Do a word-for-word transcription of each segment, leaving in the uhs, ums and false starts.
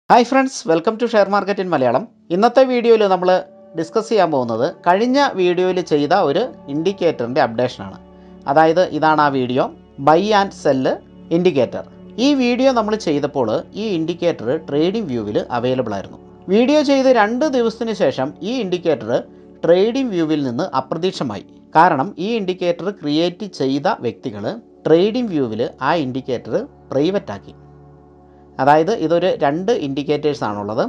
Hi friends, welcome to Share Market in Malayalam. ഇന്നത്തെ വീഡിയോയിൽ നമ്മൾ ഡിസ്കസ് ചെയ്യാൻ പോകുന്നത് കഴിഞ്ഞ വീഡിയോയിൽ ചെയ്ത ഒരു ഇൻഡിക്കേറ്ററിൻ്റെ അപ്ഡേഷനാണ്. അതായത് ഇതാണ് ആ video, buy and sell indicator. ഈ വീഡിയോ നമ്മൾ ചെയ്തപ്പോൾ ഈ ഇൻഡിക്കേറ്റർ ട്രേഡിംഗ് വ്യൂവിൽ അവൈലബിൾ ആയിരുന്നു. വീഡിയോ ചെയ്ത് രണ്ട് ദിവസത്തിന് ശേഷം ഈ ഇൻഡിക്കേറ്റർ ട്രേഡിംഗ് വ്യൂവിൽ നിന്ന് അപ്രത്യക്ഷമായി. കാരണം ഈ ഇൻഡിക്കേറ്റർ ക്രിയേറ്റ് ചെയ്ത വ്യക്തികൾ ട്രേഡിംഗ് വ്യൂവിൽ ആ ഇൻഡിക്കേറ്റർ പ്രൈവറ്റ് ആക്കി. അതായത് ഇതൊരു രണ്ട് ഇൻഡിക്കേറ്റേഴ്സ് ആണുള്ളത്.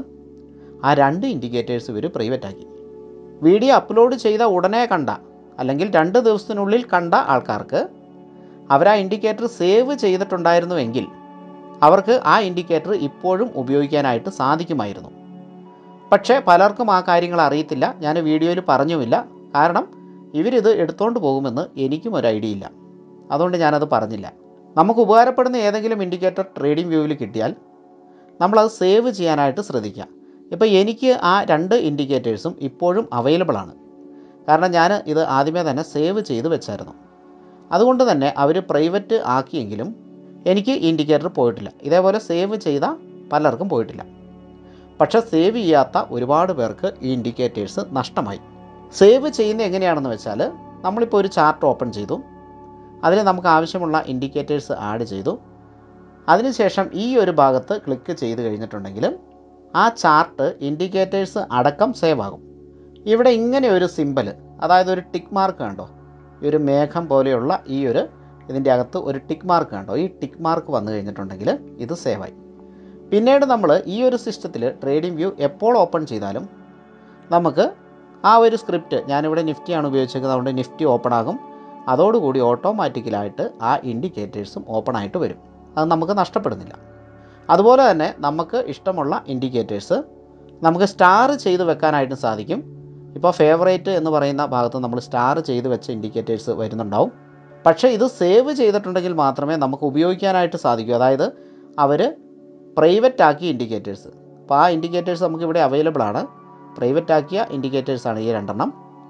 ആ രണ്ട് ഇൻഡിക്കേറ്റേഴ്സ് ഇവർ പ്രൈവറ്റ് ആക്കി. വീഡിയോ അപ്ലോഡ് ചെയ്ത ഉടനെ കണ്ട അല്ലെങ്കിൽ രണ്ട് ദിവസത്തിനുള്ളിൽ കണ്ട ആൾക്കാർക്ക് അവർ ആ ഇൻഡിക്കേറ്റർ സേവ് ചെയ്തിട്ടുണ്ടായിരുന്നുവെങ്കിൽ അവർക്ക് ആ ഇൻഡിക്കേറ്റർ ഇപ്പോഴും ഉപയോഗിക്കാനായിട്ട് സാധിക്കുമായിരുന്നു. പക്ഷേ പലർക്കും ആ കാര്യങ്ങൾ അറിയത്തില്ല. ഞാൻ വീഡിയോയിൽ പറഞ്ഞുമില്ല. കാരണം ഇവരിത് എടുത്തുകൊണ്ട് പോകുമെന്ന് എനിക്കും ഒരു ഐഡിയ ഇല്ല. അതുകൊണ്ട് ഞാനത് പറഞ്ഞില്ല. നമുക്ക് ഉപകാരപ്പെടുന്ന ഏതെങ്കിലും ഇൻഡിക്കേറ്റർ ട്രേഡിംഗ് വ്യൂവിൽ കിട്ടിയാൽ നമ്മളത് സേവ് ചെയ്യാനായിട്ട് ശ്രദ്ധിക്കുക. ഇപ്പോൾ എനിക്ക് ആ രണ്ട് ഇൻഡിക്കേറ്റേഴ്സും ഇപ്പോഴും അവൈലബിൾ ആണ്. കാരണം ഞാൻ ഇത് ആദ്യമേ തന്നെ സേവ് ചെയ്ത് വെച്ചായിരുന്നു. അതുകൊണ്ട് തന്നെ അവർ പ്രൈവറ്റ് ആക്കിയെങ്കിലും എനിക്ക് ഇൻഡിക്കേറ്റർ പോയിട്ടില്ല. ഇതേപോലെ സേവ് ചെയ്ത പലർക്കും പോയിട്ടില്ല. പക്ഷേ സേവ് ചെയ്യാത്ത ഒരുപാട് പേർക്ക് ഈ ഇൻഡിക്കേറ്റേഴ്സ് നഷ്ടമായി. സേവ് ചെയ്യുന്നത് എങ്ങനെയാണെന്ന് വെച്ചാൽ, നമ്മളിപ്പോൾ ഒരു ചാർട്ട് ഓപ്പൺ ചെയ്തു, അതിൽ നമുക്ക് ആവശ്യമുള്ള ഇൻഡിക്കേറ്റേഴ്സ് ആഡ് ചെയ്തു. അതിനുശേഷം ഈ ഒരു ഭാഗത്ത് ക്ലിക്ക് ചെയ്ത് കഴിഞ്ഞിട്ടുണ്ടെങ്കിൽ ആ ചാർട്ട് ഇൻഡിക്കേറ്റേഴ്സ് അടക്കം സേവ് ആകും. ഇവിടെ ഇങ്ങനെ ഒരു സിമ്പൽ, അതായത് ഒരു ടിക്ക് മാർക്ക് കണ്ടോ, ഈ ഒരു മേഘം പോലെയുള്ള ഈ ഒരു ഇതിൻ്റെ അകത്ത് ഒരു ടിക്ക് മാർക്ക് കണ്ടോ, ഈ ടിക്ക് മാർക്ക് വന്നു കഴിഞ്ഞിട്ടുണ്ടെങ്കിൽ ഇത് സേവായി. പിന്നീട് നമ്മൾ ഈ ഒരു സിസ്റ്റത്തിൽ ട്രേഡിംഗ് വ്യൂ എപ്പോൾ ഓപ്പൺ ചെയ്താലും നമുക്ക് ആ ഒരു സ്ക്രിപ്റ്റ്, ഞാനിവിടെ നിഫ്റ്റിയാണ് ഉപയോഗിച്ചിരിക്കുന്നത്, അതുകൊണ്ട് നിഫ്റ്റി ഓപ്പൺ ആകും. അതോടുകൂടി ഓട്ടോമാറ്റിക്കലായിട്ട് ആ ഇൻഡിക്കേറ്റേഴ്സും ഓപ്പൺ ആയിട്ട് വരും. അത് നമുക്ക് നഷ്ടപ്പെടുന്നില്ല. അതുപോലെ തന്നെ നമുക്ക് ഇഷ്ടമുള്ള ഇൻഡിക്കേറ്റേഴ്സ് നമുക്ക് സ്റ്റാർ ചെയ്ത് വെക്കാനായിട്ട് സാധിക്കും. ഇപ്പോൾ ഫേവറേറ്റ് എന്ന് പറയുന്ന ഭാഗത്ത് നമ്മൾ സ്റ്റാർ ചെയ്ത് വെച്ച ഇൻഡിക്കേറ്റേഴ്സ് വരുന്നുണ്ടാവും. പക്ഷേ ഇത് സേവ് ചെയ്തിട്ടുണ്ടെങ്കിൽ മാത്രമേ നമുക്ക് ഉപയോഗിക്കാനായിട്ട് സാധിക്കൂ. അതായത് അവർ പ്രൈവറ്റ് ആക്കിയ ഇൻഡിക്കേറ്റേഴ്സ്. അപ്പോൾ ആ ഇൻഡിക്കേറ്റേഴ്സ് നമുക്കിവിടെ അവൈലബിൾ ആണ്. പ്രൈവറ്റ് ആക്കിയ ഇൻഡിക്കേറ്റേഴ്സാണ് ഈ രണ്ടെണ്ണം.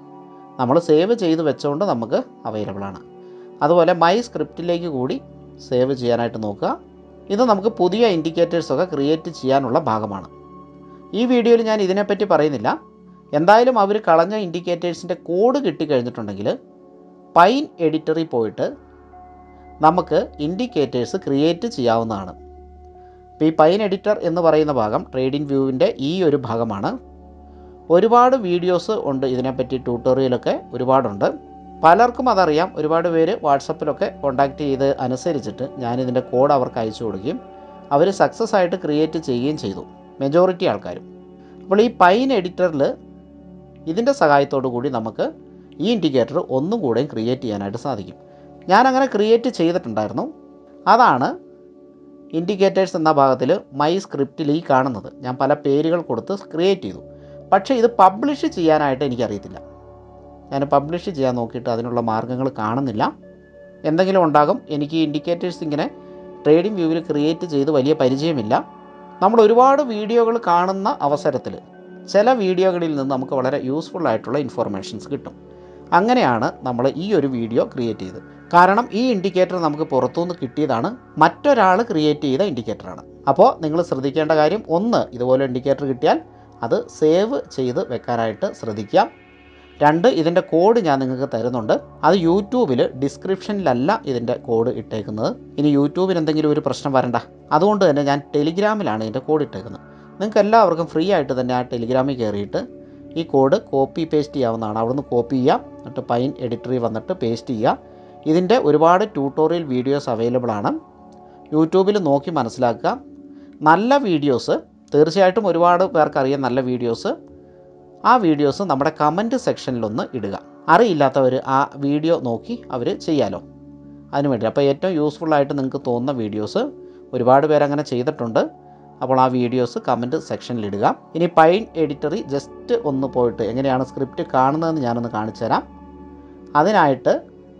നമ്മൾ സേവ് ചെയ്ത് വെച്ചുകൊണ്ട് നമുക്ക് അവൈലബിൾ ആണ്. അതുപോലെ മൈ സ്ക്രിപ്റ്റിലേക്ക് കൂടി സേവ് ചെയ്യാനായിട്ട് നോക്കുക. ഇത് നമുക്ക് പുതിയ ഇൻഡിക്കേറ്റേഴ്സൊക്കെ ക്രിയേറ്റ് ചെയ്യാനുള്ള ഭാഗമാണ്. ഈ വീഡിയോയിൽ ഞാൻ ഇതിനെപ്പറ്റി പറയുന്നില്ല. എന്തായാലും അവർ കളഞ്ഞ ഇൻഡിക്കേറ്റേഴ്സിൻ്റെ കോഡ് കിട്ടിക്കഴിഞ്ഞിട്ടുണ്ടെങ്കിൽ പൈൻ എഡിറ്ററിൽ പോയിട്ട് നമുക്ക് ഇൻഡിക്കേറ്റേഴ്സ് ക്രിയേറ്റ് ചെയ്യാവുന്നതാണ്. ഇപ്പോൾ ഈ പൈൻ എഡിറ്റർ എന്ന് പറയുന്ന ഭാഗം ട്രേഡിംഗ് വ്യൂവിൻ്റെ ഈ ഒരു ഭാഗമാണ്. ഒരുപാട് വീഡിയോസ് ഉണ്ട് ഇതിനെപ്പറ്റി, ട്യൂട്ടോറിയലൊക്കെ ഒരുപാടുണ്ട്. പലർക്കും അതറിയാം. ഒരുപാട് പേര് വാട്സപ്പിലൊക്കെ കോൺടാക്റ്റ് ചെയ്ത് അനുസരിച്ചിട്ട് ഞാനിതിൻ്റെ കോഡ് അവർക്ക് അയച്ചു കൊടുക്കുകയും അവർ സക്സസ് ആയിട്ട് ക്രിയേറ്റ് ചെയ്യുകയും ചെയ്തു, മെജോറിറ്റി ആൾക്കാരും. അപ്പോൾ ഈ പൈൻ എഡിറ്ററിൽ ഇതിൻ്റെ സഹായത്തോടു കൂടി നമുക്ക് ഈ ഇൻഡിക്കേറ്റർ ഒന്നും കൂടെയും ക്രിയേറ്റ് ചെയ്യാനായിട്ട് സാധിക്കും. ഞാനങ്ങനെ ക്രിയേറ്റ് ചെയ്തിട്ടുണ്ടായിരുന്നു. അതാണ് ഇൻഡിക്കേറ്റേഴ്സ് എന്ന ഭാഗത്തിൽ മൈ സ്ക്രിപ്റ്റിൽ ഈ കാണുന്നത്. ഞാൻ പല പേരുകൾ കൊടുത്ത് ക്രിയേറ്റ് ചെയ്തു. പക്ഷേ ഇത് പബ്ലിഷ് ചെയ്യാനായിട്ട് എനിക്കറിയത്തില്ല. ഞാൻ പബ്ലിഷ് ചെയ്യാൻ നോക്കിയിട്ട് അതിനുള്ള മാർഗ്ഗങ്ങൾ കാണുന്നില്ല. എന്തെങ്കിലും ഉണ്ടാകും. എനിക്ക് ഇൻഡിക്കേറ്റേഴ്സ് ഇങ്ങനെ ട്രേഡിംഗ് വ്യൂവിൽ ക്രിയേറ്റ് ചെയ്ത് വലിയ പരിചയമില്ല. നമ്മൾ ഒരുപാട് വീഡിയോകൾ കാണുന്ന അവസരത്തിൽ ചില വീഡിയോകളിൽ നിന്ന് നമുക്ക് വളരെ യൂസ്ഫുൾ ആയിട്ടുള്ള ഇൻഫോർമേഷൻസ് കിട്ടും. അങ്ങനെയാണ് നമ്മൾ ഈ ഒരു വീഡിയോ ക്രിയേറ്റ് ചെയ്തത്. കാരണം ഈ ഇൻഡിക്കേറ്റർ നമുക്ക് പുറത്തുനിന്ന് കിട്ടിയതാണ്, മറ്റൊരാൾ ക്രിയേറ്റ് ചെയ്ത ഇൻഡിക്കേറ്ററാണ്. അപ്പോൾ നിങ്ങൾ ശ്രദ്ധിക്കേണ്ട കാര്യം, ഒന്ന്, ഇതുപോലെ ഇൻഡിക്കേറ്റർ കിട്ടിയാൽ അത് സേവ് ചെയ്ത് വെക്കാനായിട്ട് ശ്രദ്ധിക്കാം. രണ്ട്, ഇതിൻ്റെ കോഡ് ഞാൻ നിങ്ങൾക്ക് തരുന്നുണ്ട്. അത് യൂട്യൂബിൽ ഡിസ്ക്രിപ്ഷനിലല്ല ഇതിൻ്റെ കോഡ് ഇട്ടേക്കുന്നത്. ഇനി യൂട്യൂബിന് എന്തെങ്കിലും ഒരു പ്രശ്നം വരണ്ട, അതുകൊണ്ട് തന്നെ ഞാൻ ടെലിഗ്രാമിലാണ് ഇതിൻ്റെ കോഡ് ഇട്ടേക്കുന്നത്. നിങ്ങൾക്ക് എല്ലാവർക്കും ഫ്രീ ആയിട്ട് തന്നെ ആ ടെലിഗ്രാമിൽ കയറിയിട്ട് ഈ കോഡ് കോപ്പി പേസ്റ്റ് ചെയ്യാവുന്നതാണ്. അവിടുന്ന് കോപ്പി ചെയ്യുക, എന്നിട്ട് പൈൻ എഡിറ്ററിൽ വന്നിട്ട് പേസ്റ്റ് ചെയ്യുക. ഇതിൻ്റെ ഒരുപാട് ട്യൂട്ടോറിയൽ വീഡിയോസ് അവൈലബിൾ ആണ്. യൂട്യൂബിൽ നോക്കി മനസ്സിലാക്കുക. നല്ല വീഡിയോസ് തീർച്ചയായിട്ടും ഒരുപാട് പേർക്കറിയാം. നല്ല വീഡിയോസ്, ആ വീഡിയോസ് നമ്മുടെ കമൻറ്റ് സെക്ഷനിലൊന്ന് ഇടുക. അറിയില്ലാത്തവർ ആ വീഡിയോ നോക്കി അവർ ചെയ്യാലോ, അതിനു വേണ്ടി. അപ്പോൾ ഏറ്റവും യൂസ്ഫുള്ളായിട്ട് നിങ്ങൾക്ക് തോന്നുന്ന വീഡിയോസ്, ഒരുപാട് പേരങ്ങനെ ചെയ്തിട്ടുണ്ട്. അപ്പോൾ ആ വീഡിയോസ് കമൻറ്റ് സെക്ഷനിലിടുക. ഇനി പൈൻ എഡിറ്ററി ജസ്റ്റ് ഒന്ന് പോയിട്ട് എങ്ങനെയാണ് സ്ക്രിപ്റ്റ് കാണുന്നതെന്ന് ഞാനൊന്ന് കാണിച്ചു തരാം. അതിനായിട്ട്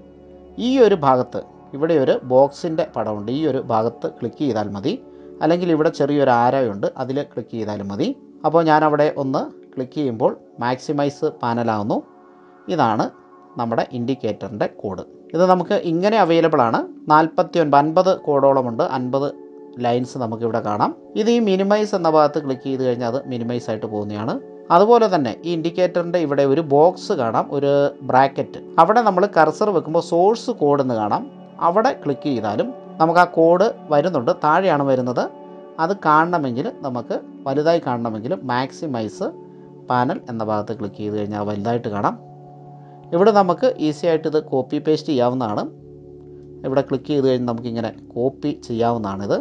ഈ ഒരു ഭാഗത്ത് ഇവിടെ ഒരു ബോക്സിൻ്റെ പടമുണ്ട്. ഈ ഒരു ഭാഗത്ത് ക്ലിക്ക് ചെയ്താൽ മതി. അല്ലെങ്കിൽ ഇവിടെ ചെറിയൊരു ആരോയുണ്ട്, അതിൽ ക്ലിക്ക് ചെയ്താലും മതി. അപ്പോൾ ഞാനവിടെ ഒന്ന് ക്ലിക്ക് ചെയ്യുമ്പോൾ മാക്സിമൈസ് പാനലാവുന്നു. ഇതാണ് നമ്മുടെ ഇൻഡിക്കേറ്ററിൻ്റെ കോഡ്. ഇത് നമുക്ക് ഇങ്ങനെ അവൈലബിൾ ആണ്. നാൽപ്പത്തി ഒൻപത് അൻപത് കോഡോളമുണ്ട്. അൻപത് ലൈൻസ് നമുക്കിവിടെ കാണാം. ഇത് ഈ മിനിമൈസ് എന്ന ഭാഗത്ത് ക്ലിക്ക് ചെയ്ത് കഴിഞ്ഞാൽ അത് മിനിമൈസ് ആയിട്ട് പോകുന്നതാണ്. അതുപോലെ തന്നെ ഈ ഇൻഡിക്കേറ്ററിൻ്റെ ഇവിടെ ഒരു ബോക്സ് കാണാം, ഒരു ബ്രാക്കറ്റ്. അവിടെ നമ്മൾ കർസർ വെക്കുമ്പോൾ സോഴ്സ് കോഡ് എന്ന് കാണാം. അവിടെ ക്ലിക്ക് ചെയ്താലും നമുക്ക് ആ കോഡ് വരുന്നുണ്ട്, താഴെയാണ് വരുന്നത്. അത് കാണണമെങ്കിൽ നമുക്ക് വലുതായി കാണണമെങ്കിൽ മാക്സിമൈസ് പാനൽ എന്ന ഭാഗത്ത് ക്ലിക്ക് ചെയ്ത് കഴിഞ്ഞാൽ വലുതായിട്ട് കാണാം. ഇവിടെ നമുക്ക് ഈസി ആയിട്ട് ഇത് കോപ്പി പേസ്റ്റ് ചെയ്യാവുന്നതാണ്. ഇവിടെ ക്ലിക്ക് ചെയ്ത് കഴിഞ്ഞാൽ നമുക്കിങ്ങനെ കോപ്പി ചെയ്യാവുന്നതാണിത്.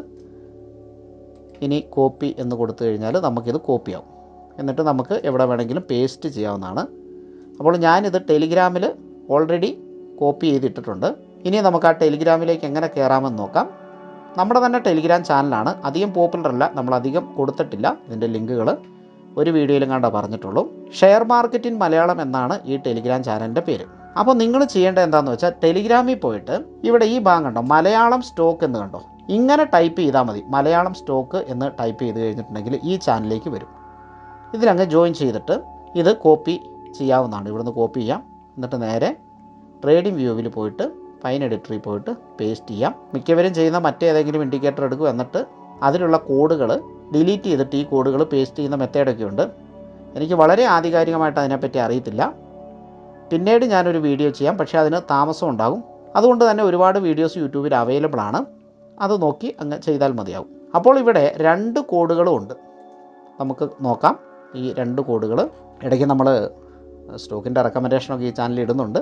ഇനി കോപ്പി എന്ന് കൊടുത്തു കഴിഞ്ഞാൽ നമുക്കിത് കോപ്പിയാവും. എന്നിട്ട് നമുക്ക് എവിടെ വേണമെങ്കിലും പേസ്റ്റ് ചെയ്യാവുന്നതാണ്. അപ്പോൾ ഞാനിത് ടെലിഗ്രാമിൽ ഓൾറെഡി കോപ്പി ചെയ്തിട്ടിട്ടുണ്ട്. ഇനി നമുക്ക് ആ ടെലിഗ്രാമിലേക്ക് എങ്ങനെ കയറാമെന്ന് നോക്കാം. നമ്മുടെ തന്നെ ടെലിഗ്രാം ചാനലാണ്, അധികം പോപ്പുലർ അല്ല, നമ്മളധികം കൊടുത്തിട്ടില്ല. ഇതിൻ്റെ ലിങ്കുകൾ ഒരു വീഡിയോയിലും കണ്ടാ പറഞ്ഞിട്ടുള്ളൂ. ഷെയർ മാർക്കറ്റ് ഇൻ മലയാളം എന്നാണ് ഈ ടെലിഗ്രാം ചാനലിൻ്റെ പേര്. അപ്പോൾ നിങ്ങൾ ചെയ്യേണ്ടത് എന്താണെന്ന് വെച്ചാൽ ടെലിഗ്രാമിൽ പോയിട്ട് ഇവിടെ ഈ ഭാഗം കണ്ടോ, മലയാളം സ്റ്റോക്ക് എന്ന് കണ്ടോ, ഇങ്ങനെ ടൈപ്പ് ചെയ്താൽ മതി. മലയാളം സ്റ്റോക്ക് എന്ന് ടൈപ്പ് ചെയ്ത് കഴിഞ്ഞിട്ടുണ്ടെങ്കിൽ ഈ ചാനലിലേക്ക് വരും. ഇതിലങ്ങ് ജോയിൻ ചെയ്തിട്ട് ഇത് കോപ്പി ചെയ്യാവുന്നതാണ്. ഇവിടുന്ന് കോപ്പി ചെയ്യാം. എന്നിട്ട് നേരെ ട്രേഡിംഗ് വ്യൂവിൽ പോയിട്ട് ഫൈൻ എഡിറ്ററിൽ പോയിട്ട് പേസ്റ്റ് ചെയ്യാം. മിക്കവരും ചെയ്യുന്ന മറ്റേതെങ്കിലും ഇൻഡിക്കേറ്റർ എടുക്കും, എന്നിട്ട് അതിലുള്ള കോഡുകൾ ഡിലീറ്റ് ചെയ്തിട്ട് ഈ കോഡുകൾ പേസ്റ്റ് ചെയ്യുന്ന മെത്തേഡൊക്കെ ഉണ്ട്. എനിക്ക് വളരെ ആധികാരികമായിട്ട് അതിനെപ്പറ്റി അറിയത്തില്ല. പിന്നീട് ഞാനൊരു വീഡിയോ ചെയ്യാം, പക്ഷേ അതിന് താമസം ഉണ്ടാകും. അതുകൊണ്ട് തന്നെ ഒരുപാട് വീഡിയോസ് യൂട്യൂബിൽ അവൈലബിൾ ആണ്. അത് നോക്കി അങ്ങ് ചെയ്താൽ മതിയാവും. അപ്പോൾ ഇവിടെ രണ്ട് കോഡുകളും ഉണ്ട്, നമുക്ക് നോക്കാം. ഈ രണ്ട് കോഡുകൾ ഇടയ്ക്ക് നമ്മൾ സ്റ്റോക്കിൻ്റെ റെക്കമെൻഡേഷനൊക്കെ ഈ ചാനലിൽ ഇടുന്നുണ്ട്,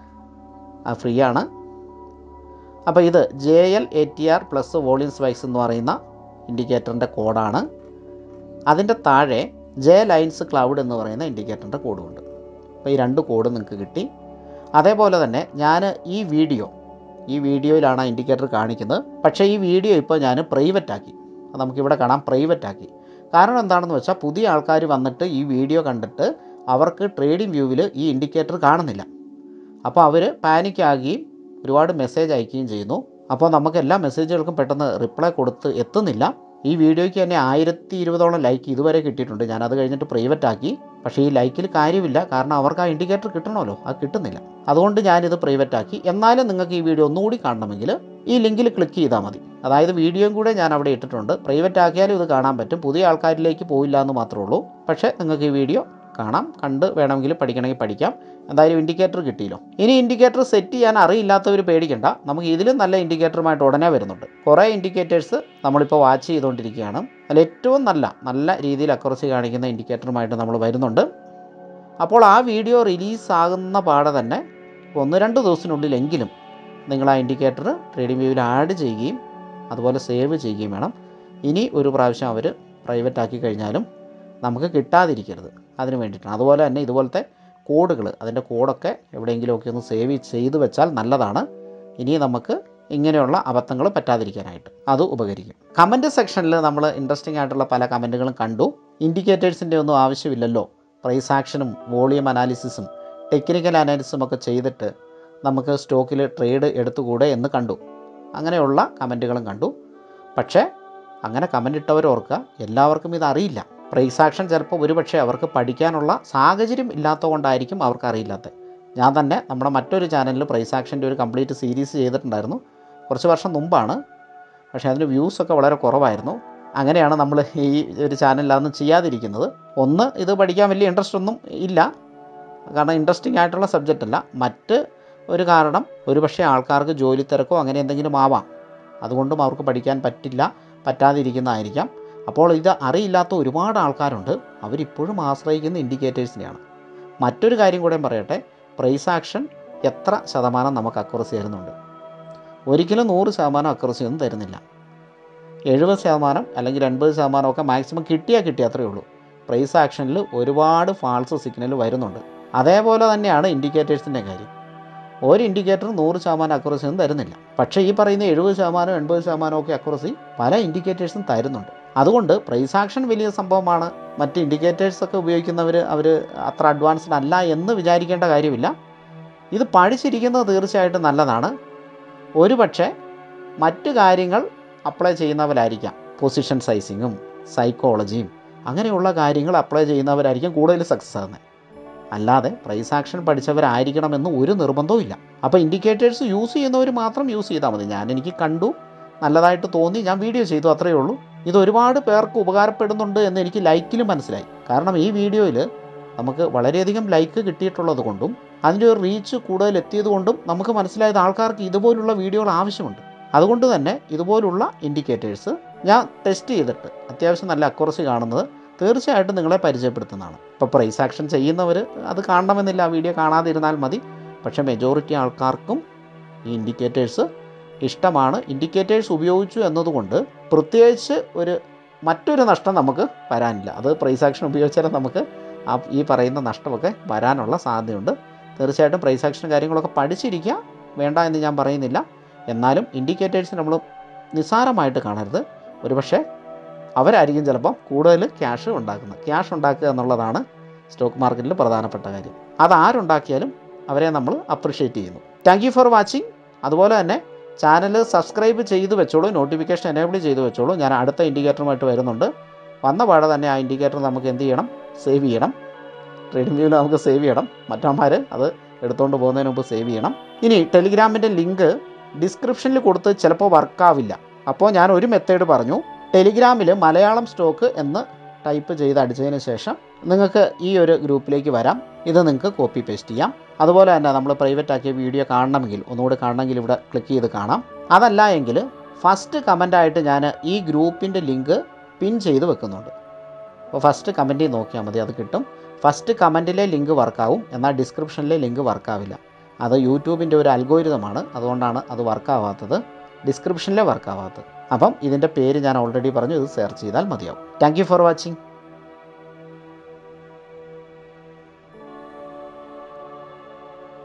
ഫ്രീ ആണ്. അപ്പോൾ ഇത് J L A T R plus volume spikes എന്ന് പറയുന്ന ഇൻഡിക്കേറ്ററിൻ്റെ കോഡാണ്. അതിൻ്റെ താഴെ ജെ ലൈൻസ് ക്ലൗഡ് എന്ന് പറയുന്ന ഇൻഡിക്കേറ്ററിൻ്റെ കോഡുമുണ്ട്. അപ്പോൾ ഈ രണ്ട് കോഡ് നിങ്ങൾക്ക് കിട്ടി. അതേപോലെ തന്നെ ഞാൻ ഈ വീഡിയോ ഈ വീഡിയോയിലാണ് ആ ഇൻഡിക്കേറ്റർ കാണിക്കുന്നത്. പക്ഷേ ഈ വീഡിയോ ഇപ്പോൾ ഞാൻ പ്രൈവറ്റ് ആക്കി. അത് നമുക്കിവിടെ കാണാം, പ്രൈവറ്റ് ആക്കി. കാരണം എന്താണെന്ന് വെച്ചാൽ പുതിയ ആൾക്കാർ വന്നിട്ട് ഈ വീഡിയോ കണ്ടിട്ട് അവർക്ക് ട്രേഡിംഗ് വ്യൂവിൽ ഈ ഇൻഡിക്കേറ്റർ കാണുന്നില്ല. അപ്പോൾ അവർ പാനിക് ആകുകയും ഒരുപാട് മെസ്സേജ് അയക്കുകയും ചെയ്യുന്നു. അപ്പോൾ നമുക്ക് എല്ലാ മെസ്സേജുകൾക്കും പെട്ടെന്ന് റിപ്ലൈ കൊടുത്ത് എത്തുന്നില്ല. ഈ വീഡിയോയ്ക്ക് തന്നെ ആയിരത്തി ഇരുപതോളം ലൈക്ക് ഇതുവരെ കിട്ടിയിട്ടുണ്ട്. ഞാനത് കഴിഞ്ഞിട്ട് പ്രൈവറ്റ് ആക്കി. പക്ഷേ ഈ ലൈക്കിൽ കാര്യമില്ല, കാരണം അവർക്ക് ആ ഇൻഡിക്കേറ്റർ കിട്ടണമല്ലോ, അത് കിട്ടുന്നില്ല. അതുകൊണ്ട് ഞാനിത് പ്രൈവറ്റ് ആക്കി. എന്നാലും നിങ്ങൾക്ക് ഈ വീഡിയോ ഒന്നുകൂടി കാണണമെങ്കിൽ ഈ ലിങ്കിൽ ക്ലിക്ക് ചെയ്താൽ മതി. അതായത് വീഡിയോയും കൂടെ ഞാൻ അവിടെ ഇട്ടിട്ടുണ്ട്. പ്രൈവറ്റ് ആക്കിയാലും ഇത് കാണാൻ പറ്റും. പുതിയ ആൾക്കാരിലേക്ക് പോയില്ല എന്ന് മാത്രമേ ഉള്ളൂ. പക്ഷേ നിങ്ങൾക്ക് ഈ വീഡിയോ കാണാം, കണ്ട് വേണമെങ്കിൽ പഠിക്കണമെങ്കിൽ പഠിക്കാം. എന്തായാലും ഇൻഡിക്കേറ്റർ കിട്ടിയല്ലോ. ഇനി ഇൻഡിക്കേറ്റർ സെറ്റ് ചെയ്യാൻ അറിയില്ലാത്തവർ പേടിക്കണ്ട, നമുക്ക് ഇതിലും നല്ല ഇൻഡിക്കേറ്ററുമായിട്ട് ഉടനെ വരുന്നുണ്ട്. കുറേ ഇൻഡിക്കേറ്റേഴ്സ് നമ്മളിപ്പോൾ വാച്ച് ചെയ്തുകൊണ്ടിരിക്കുകയാണ്. അതിൽ ഏറ്റവും നല്ല നല്ല രീതിയിൽ അക്യുറസി കാണിക്കുന്ന ഇൻഡിക്കേറ്ററുമായിട്ട് നമ്മൾ വരുന്നുണ്ട്. അപ്പോൾ ആ വീഡിയോ റിലീസാകുന്ന പാടെ തന്നെ ഒന്ന് രണ്ട് ദിവസത്തിനുള്ളിലെങ്കിലും നിങ്ങൾ ആ ഇൻഡിക്കേറ്റർ ട്രേഡിംഗ് വ്യൂവിൽ ആഡ് ചെയ്യുകയും അതുപോലെ സേവ് ചെയ്യുകയും വേണം. ഇനി ഒരു പ്രാവശ്യം അവർ പ്രൈവറ്റ് ആക്കി കഴിഞ്ഞാലും നമുക്ക് കിട്ടാതിരിക്കരുത്, അതിന് വേണ്ടിയിട്ടാണ്. അതുപോലെ തന്നെ ഇതുപോലത്തെ കോഡുകൾ, അതിൻ്റെ കോഡൊക്കെ എവിടെയെങ്കിലുമൊക്കെ ഒന്ന് സേവ് ചെയ്ത് വെച്ചാൽ നല്ലതാണ്. ഇനി നമുക്ക് ഇങ്ങനെയുള്ള അബദ്ധങ്ങൾ പറ്റാതിരിക്കാനായിട്ട് അത് ഉപകരിക്കും. കമൻറ്റ് സെക്ഷനിൽ നമ്മൾ ഇൻട്രസ്റ്റിംഗ് ആയിട്ടുള്ള പല കമൻറ്റുകളും കണ്ടു. ഇൻഡിക്കേറ്റേഴ്സിൻ്റെ ഒന്നും ആവശ്യമില്ലല്ലോ, പ്രൈസ് ആക്ഷനും വോളിയം അനാലിസിസും ടെക്നിക്കൽ അനാലിസിസും ഒക്കെ ചെയ്തിട്ട് നമുക്ക് സ്റ്റോക്കിൽ ട്രേഡ് എടുത്തുകൂടെ എന്ന് കണ്ടു. അങ്ങനെയുള്ള കമൻറ്റുകളും കണ്ടു. പക്ഷേ അങ്ങനെ കമൻ്റ് ഇട്ടവർ ഓർക്കുക, എല്ലാവർക്കും ഇത് അറിയില്ല. പ്രൈസ് ആക്ഷൻ ചിലപ്പോൾ ഒരുപക്ഷെ അവർക്ക് പഠിക്കാനുള്ള സാഹചര്യം ഇല്ലാത്തതുകൊണ്ടായിരിക്കും അവർക്ക് അറിയില്ലാത്തത്. ഞാൻ തന്നെ നമ്മുടെ മറ്റൊരു ചാനലിൽ പ്രൈസ് ആക്ഷൻ്റെ ഒരു കംപ്ലീറ്റ് സീരീസ് ചെയ്തിട്ടുണ്ടായിരുന്നു, കുറച്ച് വർഷം മുമ്പാണ്. പക്ഷേ അതിന് വ്യൂസൊക്കെ വളരെ കുറവായിരുന്നു. അങ്ങനെയാണ് നമ്മൾ ഈ ഒരു ചാനലിലതൊന്നും ചെയ്യാതിരിക്കുന്നത്. ഒന്ന്, ഇത് പഠിക്കാൻ വലിയ ഇൻട്രസ്റ്റ് ഒന്നും ഇല്ല, കാരണം ഇൻട്രസ്റ്റിംഗ് ആയിട്ടുള്ള സബ്ജക്റ്റ് അല്ല. മറ്റ് ഒരു കാരണം ഒരുപക്ഷെ ആൾക്കാർക്ക് ജോലി തിരക്കോ അങ്ങനെ എന്തെങ്കിലും ആവാം, അതുകൊണ്ടും അവർക്ക് പഠിക്കാൻ പറ്റില്ല, പറ്റാതിരിക്കുന്നതായിരിക്കാം. അപ്പോൾ ഇത് അറിയില്ലാത്ത ഒരുപാട് ആൾക്കാരുണ്ട്, അവരിപ്പോഴും ആശ്രയിക്കുന്ന ഇൻഡിക്കേറ്റേഴ്സിനെയാണ്. മറ്റൊരു കാര്യം കൂടെ പറയട്ടെ, പ്രൈസ് ആക്ഷൻ എത്ര ശതമാനം നമുക്ക് അക്യുറസി തരുന്നുണ്ട്? ഒരിക്കലും നൂറ് ശതമാനം അക്യുറസി ഒന്നും തരുന്നില്ല. എഴുപത് ശതമാനം അല്ലെങ്കിൽ എൺപത് ശതമാനമൊക്കെ മാക്സിമം കിട്ടിയാൽ കിട്ടിയ അത്രയേ ഉള്ളൂ. പ്രൈസ് ആക്ഷനിൽ ഒരുപാട് ഫാൾസ് സിഗ്നൽ വരുന്നുണ്ട്. അതേപോലെ തന്നെയാണ് ഇൻഡിക്കേറ്റേഴ്സിൻ്റെ കാര്യം. ഒരു ഇൻഡിക്കേറ്ററും നൂറ് ശതമാനം അക്യുറസി ഒന്നും തരുന്നില്ല. പക്ഷേ ഈ പറയുന്ന എഴുപത് ശതമാനം എൺപത് ശതമാനമൊക്കെ അക്യുറസി പല ഇൻഡിക്കേറ്റേഴ്സും തരുന്നുണ്ട്. അതുകൊണ്ട് പ്രൈസ് ആക്ഷൻ വലിയ സംഭവമാണ്. മറ്റ് ഇൻഡിക്കേറ്റേഴ്സൊക്കെ ഉപയോഗിക്കുന്നവർ അവർ അത്ര അഡ്വാൻസ്ഡ് അല്ല എന്ന് വിചാരിക്കേണ്ട കാര്യമില്ല. ഇത് പഠിച്ചിരിക്കുന്നത് തീർച്ചയായിട്ടും നല്ലതാണ്. ഒരു പക്ഷേ മറ്റു കാര്യങ്ങൾ അപ്ലൈ ചെയ്യുന്നവരായിരിക്കാം, പൊസിഷൻ സൈസിങ്ങും സൈക്കോളജിയും അങ്ങനെയുള്ള കാര്യങ്ങൾ അപ്ലൈ ചെയ്യുന്നവരായിരിക്കും കൂടുതൽ സക്സസ് ആകുന്നത്. അല്ലാതെ പ്രൈസ് ആക്ഷൻ പഠിച്ചവരായിരിക്കണമെന്ന് ഒരു നിർബന്ധവും ഇല്ല. അപ്പോൾ ഇൻഡിക്കേറ്റേഴ്സ് യൂസ് ചെയ്യുന്നവർ മാത്രം യൂസ് ചെയ്താൽ മതി. ഞാൻ എനിക്ക് കണ്ടു, നല്ലതായിട്ട് തോന്നി, ഞാൻ വീഡിയോ ചെയ്തു, അത്രയേ ഉള്ളൂ. ഇത് ഒരുപാട് പേർക്ക് ഉപകാരപ്പെടുന്നുണ്ട് എന്ന് എനിക്ക് ലൈക്കിലും മനസ്സിലായി. കാരണം ഈ വീഡിയോയിൽ നമുക്ക് വളരെയധികം ലൈക്ക് കിട്ടിയിട്ടുള്ളത് കൊണ്ടും അതിൻ്റെ ഒരു റീച്ച് കൂടുതൽ എത്തിയത് കൊണ്ടും നമുക്ക് മനസ്സിലായത് ആൾക്കാർക്ക് ഇതുപോലുള്ള വീഡിയോകൾ ആവശ്യമുണ്ട്. അതുകൊണ്ട് തന്നെ ഇതുപോലുള്ള ഇൻഡിക്കേറ്റേഴ്സ് ഞാൻ ടെസ്റ്റ് ചെയ്തിട്ട് അത്യാവശ്യം നല്ല അക്യുറസി കാണുന്നത് തീർച്ചയായിട്ടും നിങ്ങളെ പരിചയപ്പെടുത്തുന്നതാണ്. ഇപ്പോൾ പ്രൈസ് ആക്ഷൻ ചെയ്യുന്നവർ അത് കാണണമെന്നില്ല, ആ വീഡിയോ കാണാതിരുന്നാൽ മതി. പക്ഷേ മെജോറിറ്റി ആൾക്കാർക്കും ഈ ഇൻഡിക്കേറ്റേഴ്സ് ഇഷ്ടമാണ്. ഇൻഡിക്കേറ്റേഴ്സ് ഉപയോഗിച്ചു എന്നതുകൊണ്ട് പ്രത്യേകിച്ച് ഒരു മറ്റൊരു നഷ്ടം നമുക്ക് വരാനില്ല. അത് പ്രൈസ് ആക്ഷൻ ഉപയോഗിച്ചാലും നമുക്ക് ആ ഈ പറയുന്ന നഷ്ടമൊക്കെ വരാനുള്ള സാധ്യതയുണ്ട്. തീർച്ചയായിട്ടും പ്രൈസ് ആക്ഷൻ കാര്യങ്ങളൊക്കെ പഠിച്ചിരിക്കുക, വേണ്ട എന്ന് ഞാൻ പറയുന്നില്ല. എന്നാലും ഇൻഡിക്കേറ്റേഴ്സ് നമ്മൾ നിസ്സാരമായിട്ട് കാണരുത്. ഒരുപക്ഷെ അവരായിരിക്കും ചിലപ്പം കൂടുതൽ ക്യാഷ് ഉണ്ടാക്കുന്നത്. ക്യാഷ് ഉണ്ടാക്കുക എന്നുള്ളതാണ് സ്റ്റോക്ക് മാർക്കറ്റിൽ പ്രധാനപ്പെട്ട കാര്യം. അതാരുണ്ടാക്കിയാലും അവരെ നമ്മൾ അപ്രിഷ്യേറ്റ് ചെയ്യുന്നു. Thank you for watching. അതുപോലെ തന്നെ ചാനൽ സബ്സ്ക്രൈബ് ചെയ്ത് വെച്ചോളൂ, നോട്ടിഫിക്കേഷൻ എനേബിൾ ചെയ്ത് വെച്ചോളൂ. ഞാൻ അടുത്ത ഇൻഡിക്കേറ്ററുമായിട്ട് വരുന്നുണ്ട്. വന്ന പാടെ തന്നെ ആ ഇൻഡിക്കേറ്റർ നമുക്ക് എന്ത് ചെയ്യണം, സേവ് ചെയ്യണം. ട്രേഡിംഗ് വ്യൂവിൽ നമുക്ക് സേവ് ചെയ്യണം, മറ്റന്മാർ അത് എടുത്തുകൊണ്ട് പോകുന്നതിന് മുമ്പ് സേവ് ചെയ്യണം. ഇനി ടെലിഗ്രാമിൻ്റെ ലിങ്ക് ഡിസ്ക്രിപ്ഷനിൽ കൊടുത്ത് ചിലപ്പോൾ വർക്കാവില്ല. അപ്പോൾ ഞാൻ ഒരു മെത്തേഡ് പറഞ്ഞു. ടെലിഗ്രാമിൽ മലയാളം സ്റ്റോക്ക് എന്ന് ടൈപ്പ് ചെയ്ത് അടിച്ചതിന് ശേഷം നിങ്ങൾക്ക് ഈ ഒരു ഗ്രൂപ്പിലേക്ക് വരാം. ഇത് നിങ്ങൾക്ക് കോപ്പി പേസ്റ്റ് ചെയ്യാം. അതുപോലെ തന്നെ നമ്മൾ പ്രൈവറ്റ് ആക്കിയ വീഡിയോ കാണണമെങ്കിൽ, ഒന്നുകൂടി കാണണമെങ്കിൽ ഇവിടെ ക്ലിക്ക് ചെയ്ത് കാണാം. അതല്ല എങ്കിൽ ഫസ്റ്റ് കമൻ്റായിട്ട് ഞാൻ ഈ ഗ്രൂപ്പിൻ്റെ ലിങ്ക് പിൻ ചെയ്ത് വെക്കുന്നുണ്ട്. അപ്പോൾ ഫസ്റ്റ് കമൻറ്റിൽ നോക്കിയാൽ മതി, അത് കിട്ടും. ഫസ്റ്റ് കമൻറ്റിലെ ലിങ്ക് വർക്കാവും, എന്നാൽ ഡിസ്ക്രിപ്ഷനിലെ ലിങ്ക് വർക്കാവില്ല. അത് യൂട്യൂബിൻ്റെ ഒരു അൽഗോരിതമാണ്, അതുകൊണ്ടാണ് അത് വർക്കാവാത്തത്, ഡിസ്ക്രിപ്ഷനിലെ വർക്കാവാത്തത്. അപ്പം ഇതിൻ്റെ പേര് ഞാൻ ഓൾറെഡി പറഞ്ഞു, ഇത് സെർച്ച് ചെയ്താൽ മതിയാവും. Thank you for watching.